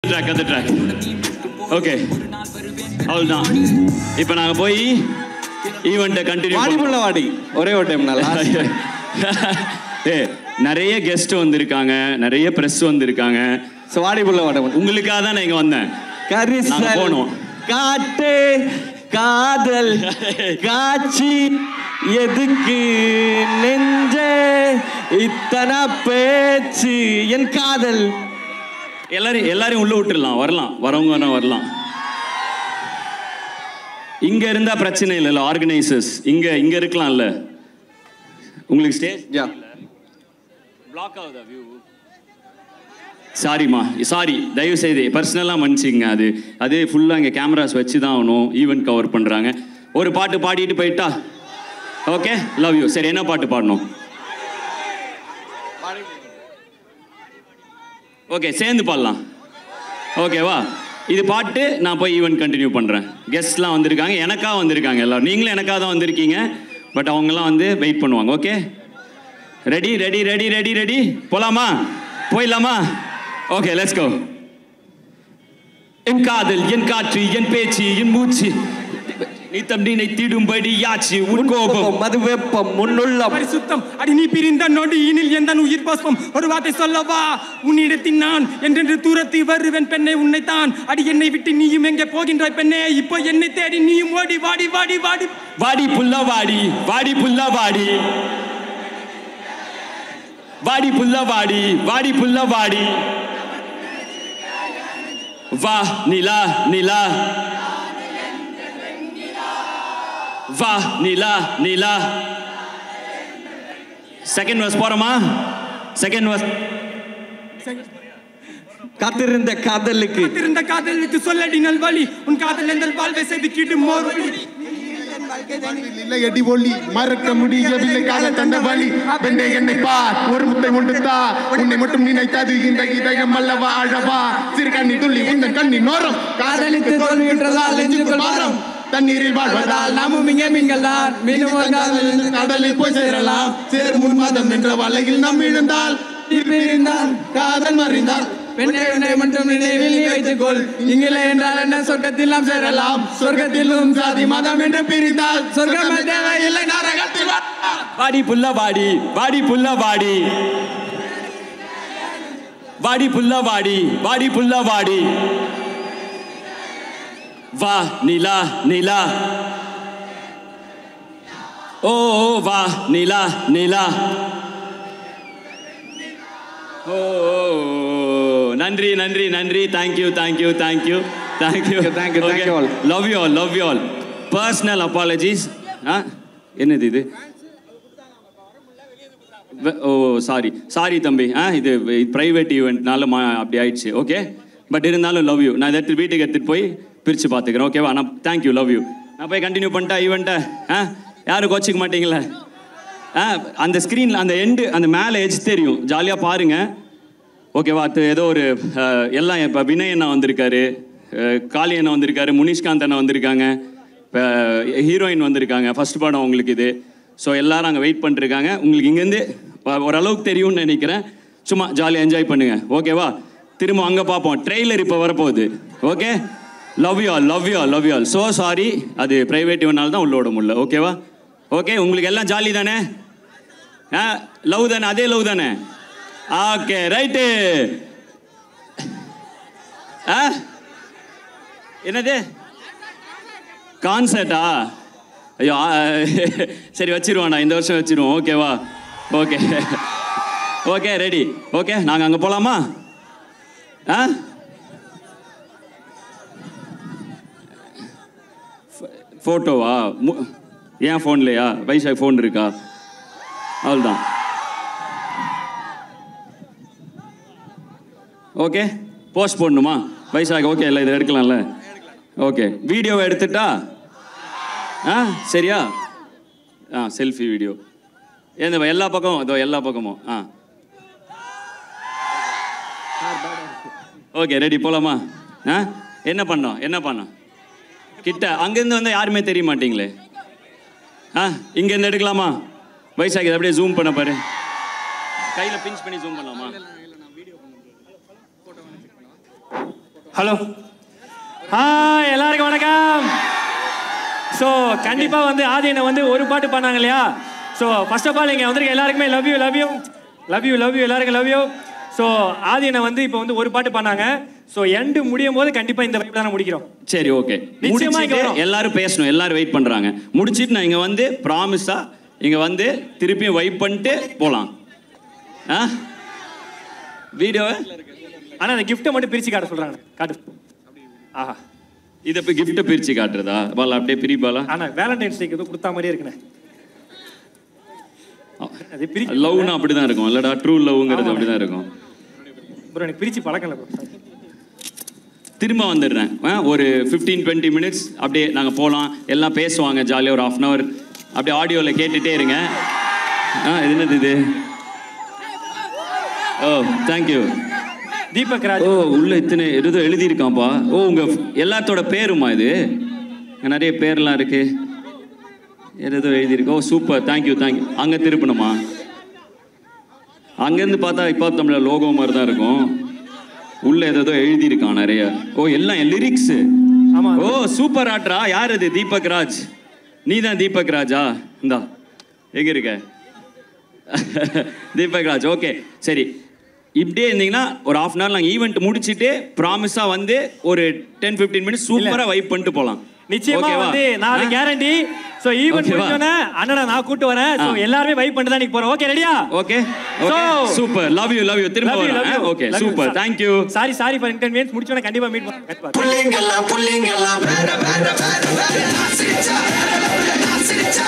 Track okay அவ்வளோதான். இப்போ நாங்கள் போய் ஈவெண்ட்டை கண்டினியூ வாடி ஒரே ஒரு டைம் நல்லா நிறைய கெஸ்ட் வந்திருக்காங்க, நிறைய ப்ரெஸ் வந்திருக்காங்க. ஸோ வாடிப்புள்ள வாட உங்களுக்காக தான் நான் இங்கே வந்தேன். போனோம் காட்டு காதல் காட்சி எதுக்கு நெஞ்ச இத்தனை பேச்சு என் காதல். எல்லாரையும் உள்ள விட்டுடலாம், வரவங்க வரலாம். இங்க இருந்தா பிரச்சனை இல்லைல்ல, ஆர்கனைசர்ஸ் இங்க இருக்கலாம்ல. உங்களுக்கு ஸ்டேஜ் பிளாக் ஆகுதா வியூ? சாரிம்மா, சாரி, தயவு செய்து பர்சனலாக மன்னிச்சிங்க. அது ஃபுல்லாக இங்கே கேமராஸ் வச்சு தான் ஆகணும், ஈவெண்ட் கவர் பண்ணுறாங்க. ஒரு பாட்டு பாடிட்டு போயிட்டா? Okay, love you. சரி, என்ன பாட்டு பாடணும்? ஓகே, சேர்ந்து பாடலாம். ஓகேவா? இது பாட்டு நான் போய் ஈவெண்ட் கண்டினியூ பண்ணுறேன். கெஸ்ட்லாம் வந்திருக்காங்க, எனக்காக வந்திருக்காங்க எல்லோரும். நீங்களும் எனக்காக தான் வந்திருக்கீங்க, பட் அவங்கெல்லாம் வந்து வெயிட் பண்ணுவாங்க. Okay, ready ready ready ready ready போகலாமா? போயிடலாமா? Okay, let's go. என் காதல், என் காற்று, என் பேச்சு, என் மூச்சு, நீ தம்னீனை தீடும்படி யாச்சு உன் கோபம் அது வெப்பம் முன்னுள்ள பரிசுத்தம். அடி நீ பிரிந்த நொடியினில் எந்த உயிர் பாஸ்பம். ஒரு வார்த்தை சொல்லவா உன்னிடத்தில் நான் என்றென்று தூரத்தி வருவேன் பெண்ணை உன்னைத்தான். அடி என்னை விட்டு நீயும் எங்கே போகின்றாய் பெண்ணே? இப்போ என்னை தேடி நீயும் ஓடி வாடி வாடி வாடி வாடி புல்லா வாடி வாடி புல்லா வாடி வாடி புல்லா வாடி வாடி புல்லா வாடி வா நிலா நிலா வா நிலா நிலா. செகண்ட் வர்ஸ் போறோமா? Second verse. காத்திருந்த காதலுக்கு சொல்லடி நல்வழி உன் காதல் எந்த வாழ்வை செய்து கீட்டும் மோர் எடி ஒளி மறக்க முடியவில்லை காதல் தந்த வழி. பெண்ணே என்னை பார், ஒரு முத்தை உண்டுத்தா, உன்னை மட்டும் நினைத்தது இந்த இதயம் அல்லவா அழவா. சிறு கண்ணி துள்ளி உந்தன் கண்ணி நோரம் காதலித்து தோல்வியுற்றதால் நெஞ்சுக்குள் மாறும். தண்ணீரில் வாழ்வதால் நாமும் இங்கே மீன்கள்தான். மீண்டும் ஒரு காதலில் கடலில் போய் சேரலாம். சேர் முன் மாதம் என்ற வலையில் நாம் விழுந்தால் இருந்தால் காதல் மறிந்தால் பெண்ணை உன்னை மட்டும் நினைவில் வைத்துக்கொள். இங்கிலே என்றால் என்ன? சொர்க்கத்தில் நாம் சேரலாம். சொர்க்கத்திலும் சாதி மதம் என்று பிரிந்தால் சொர்க்கம் தேவையில்லை நரகத்தில். வாடி புல்லா வாடி வாடி புல்லா வாடி வாடி புல்லா வாடி வாடி புல்லா வாடி வா நிலா நிலா ஓ வா நிலா நிலா. ஓ நன்றி நன்றி நன்றி. Thank you thank you thank you thank you thank you thank you all. Love you all, love you all. Personal apologies. என்னது இது? ஓ சாரி தம்பி. இது ப்ரைவேட் ஈவெண்ட்னால அப்படி ஆயிடுச்சு. ஓகே, பட் இருந்தாலும் லவ் யூ. நான் இதை வீட்டுக்கு எடுத்துகிட்டு போய் பிரித்து பார்த்துக்கிறேன். ஓகேவா? நான் தேங்க்யூ, லவ் யூ. நான் போய் கண்டினியூ பண்ணிட்டா ஈவெண்ட்டை? யாரும் கோச்சிக்க மாட்டீங்களே? அந்த ஸ்க்ரீனில் அந்த எண்டு, அந்த மேலே எஜ் தெரியும், ஜாலியாக பாருங்கள். ஓகேவா? ஏதோ ஒரு எல்லாம் இப்போ வினய் அண்ணா வந்திருக்காரு, காளி அண்ணா வந்திருக்காரு, முனிஷ்காந்த் அண்ணா வந்திருக்காங்க, இப்போ ஹீரோயின் வந்திருக்காங்க. ஃபர்ஸ்ட் படம் உங்களுக்கு இது. ஸோ எல்லோரும் அங்கே வெயிட் பண்ணிருக்காங்க. உங்களுக்கு இங்கேருந்து ஓரளவுக்கு தெரியும்னு நினைக்கிறேன். சும்மா ஜாலியாக என்ஜாய் பண்ணுங்கள். ஓகேவா? திரும்ப அங்கே பார்ப்போம். ட்ரெய்லர் இப்போ வரப்போகுது. Okay, love you all, love you all, love you all. So sorry, அது ப்ரைவேட் இவனால தான் உள்ளோட முடியல. ஓகேவா? ஓகே, உங்களுக்கு எல்லாம் ஜாலி தானே? லவ் தானே? அதே லவ் தானே? Okay, right. என்னது கான்சர்ட்டா? ஐயோ, சரி வச்சிருவாண்ணா, இந்த வருஷம் வச்சிருவோம். ஓகேவா? Okay okay, ready. ஓகே, நாங்கள் அங்கே போகலாமா? ஃபோட்டோவா? ஏன் ஃபோன்லையா? வைஷாக் ஃபோன் இருக்கா? அவ்வளோதான். ஓகே, போஸ்ட் போடணுமா? வைஷாக் ஓகே இல்லை, இதை எடுக்கலாம்ல? ஓகே, வீடியோவை எடுத்துட்டா சரியா? செல்ஃபி வீடியோ எந்த எல்லா பக்கமும், இதோ எல்லா பக்கமும். ஓகே, ரெடி, போகலாமா? என்ன பண்ணோம் கிட்ட? அங்கேருந்து வந்து யாருமே தெரிய மாட்டீங்களே. இங்கேருந்து எடுக்கலாமா? வைசாக் இதை அப்படியே ஜூம் பண்ண பாரு, கையில் பிஞ்ச் பண்ணி ஜூம் பண்ணலாமா? ஹலோ எல்லாருக்கும் வணக்கம். ஸோ கண்டிப்பாக வந்து ஆதியனை வந்து ஒரு பாட்டு பண்ணாங்க இல்லையா? ஸோ ஃபர்ஸ்ட் ஆஃப் ஆல் இங்கே வந்திருக்க எல்லாருக்குமே லவ் யூ எல்லாருக்கும் லவ் யூ. ஸோ ஆதியனை வந்து இப்போ வந்து ஒரு பாட்டு பண்ணாங்க. ஸோ எண்டு முடியும் போது கண்டிப்பாக இந்த வைப் தான் முடிக்கிறோம். சரி, ஓகே. நிச்சயமாக எல்லாரும் பேசணும், எல்லாரும் வெயிட் பண்ணுறாங்க. முடிச்சிட்டு நான் இங்கே வந்து ப்ராமிஸாக இங்கே வந்து திருப்பியும் வைப் பண்ணிட்டு போகலாம். வீடியோவை ஆனால் அந்த கிஃப்ட்டை மட்டும் பிரித்து காட்ட சொல்கிறாங்க. காட்டு. ஆஹா, இதை இப்போ கிஃப்ட்டை பிரித்து காட்டுறதா? பாலா அப்படியே பிரிப்பாலா? ஆனால் வேலண்டைன்ஸ் டேக்கு எதுவும் கொடுத்தா மாதிரியே இருக்குண்ணே. லவ்னா அப்படி தான் இருக்கும் இல்லடா, ட்ரூ லவ்ங்கிறது அப்படி தான் இருக்கும் ப்ரோ. எனக்கு பிரித்து பழக்கல ப்ரோ. திரும்ப வந்துடுறேன். ஒரு 15-20 மினிட்ஸ் அப்படியே நாங்கள் போகலாம். எல்லாம் பேசுவாங்க ஜாலியாக ஒரு 1/2 hour அப்படியே ஆடியோவில் கேட்டுகிட்டே இருங்க. இது என்னது இது? ஓ தேங்க்யூ தீபக் ராஜ். ஓ உள்ள இத்தனை எதுவும் எழுதியிருக்கான்ப்பா. ஓ உங்கள் எல்லாத்தோட பேருமா இது? நிறைய பேர்லாம் இருக்கு. எதோ எழுதியிருக்கு. ஓ சூப்பர், தேங்க்யூ. அங்கே திருப்பணுமா? அங்கேருந்து பார்த்தா இப்போ தமிழ் லோகோ மாதிரி தான் இருக்கும். உள்ள ஏதோ எழுதியிருக்கான் நிறைய. ஓ எல்லாம் லிரிக்ஸு. ஓ சூப்பர் ஆட்ரா. யார் இது? தீபக் ராஜ். நீ தான் தீபக் ராஜா? இந்தா எங்கே இருக்க? தீபக் ராஜ். ஓகே சரி, இப்படியே இருந்தீங்கன்னா ஒரு 1/2 hour நாங்கள் ஈவெண்ட் முடிச்சுட்டு ப்ராமிஸாக வந்து ஒரு 10-15 மினிட்ஸ் சூப்பராக வைப் பண்ணிட்டு போகலாம். நிச்சயமா வந்து நான் கேரண்டி. சோ ஈவென்ட் முடிஞ்சோனே அண்ணா நான் கூட்டி வரேன். சோ எல்லாரும் வைப் பண்ணிட்டு தான் நிக்க போறோம். ஓகே ரெடியா? Okay super. லவ் யூ திரும்ப வரேன். Okay super, thank you. Sorry for inconvenience. முடிச்சோனே கண்டிப்பா மீட் பண்ணுவோம். புள்ளிங்கெல்லாம் வேற